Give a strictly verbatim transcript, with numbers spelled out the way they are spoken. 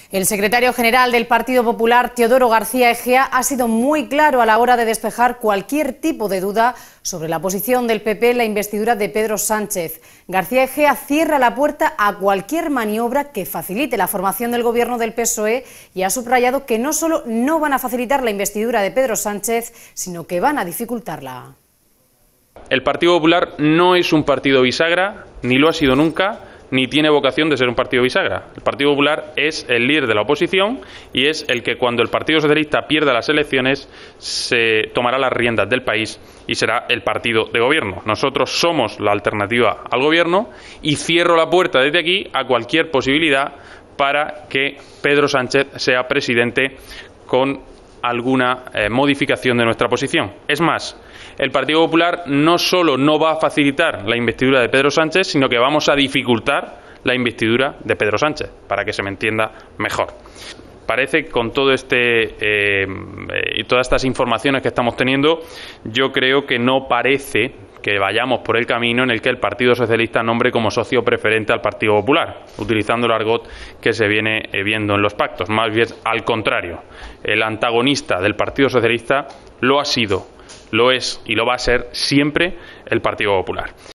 El secretario general del Partido Popular, Teodoro García Egea, ha sido muy claro a la hora de despejar cualquier tipo de duda sobre la posición del P P en la investidura de Pedro Sánchez. García Egea cierra la puerta a cualquier maniobra que facilite la formación del gobierno del P S O E y ha subrayado que no solo no van a facilitar la investidura de Pedro Sánchez, sino que van a dificultarla. El Partido Popular no es un partido bisagra, ni lo ha sido nunca, ni tiene vocación de ser un partido bisagra. El Partido Popular es el líder de la oposición y es el que, cuando el Partido Socialista pierda las elecciones, se tomará las riendas del país y será el partido de gobierno. Nosotros somos la alternativa al gobierno y cierro la puerta desde aquí a cualquier posibilidad para que Pedro Sánchez sea presidente con alguna eh, modificación de nuestra posición. Es más, el Partido Popular no solo no va a facilitar la investidura de Pedro Sánchez, sino que vamos a dificultar la investidura de Pedro Sánchez, para que se me entienda mejor. Parece que con todo este eh, y todas estas informaciones que estamos teniendo, yo creo que no parece que vayamos por el camino en el que el Partido Socialista nombre como socio preferente al Partido Popular, utilizando el argot que se viene viendo en los pactos. Más bien al contrario, el antagonista del Partido Socialista lo ha sido, lo es y lo va a ser siempre el Partido Popular.